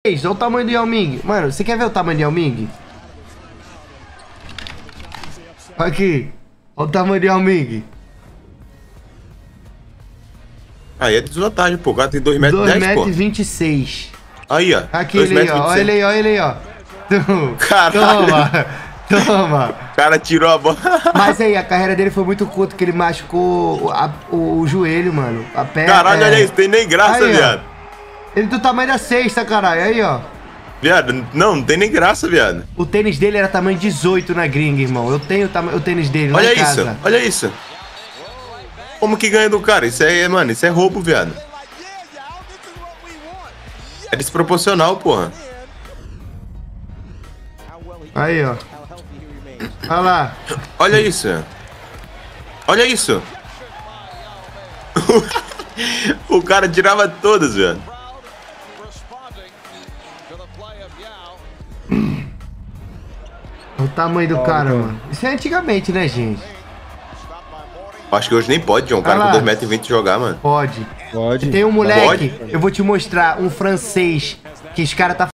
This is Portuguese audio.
Olha o tamanho do Yao Ming. Mano, você quer ver o tamanho do Yao Ming? Aqui. Olha o tamanho do Yao Ming. Aí é desvantagem, pô. O cara tem 2,10 m, pô. 2,26 m. Aí, ó. Aqui ele aí, ó. Olha ele aí, ó. Olha ele aí, ó. Caralho. Toma. O cara tirou a bola. Mas aí, a carreira dele foi muito curta, que ele machucou o joelho, mano. A perna. Caralho, olha isso. Tem nem graça, aí, viado. Ele do tamanho da sexta, caralho. Aí, ó. Viado, não tem nem graça, viado. O tênis dele era tamanho 18 na gringa, irmão. Eu tenho o tênis dele lá em casa. Olha isso, olha isso. Como que ganha do cara? Isso é, mano, isso é roubo, viado. É desproporcional, porra. Aí, ó. Olha lá. Olha isso. Olha isso. O cara tirava todas, velho. O tamanho do cara, mano. Isso é antigamente, né, gente? Acho que hoje nem pode, John. Um cara com 2,20 m jogar, mano. Pode. Pode. Tem um moleque, Pode? eu vou te mostrar, um francês, que esse cara tá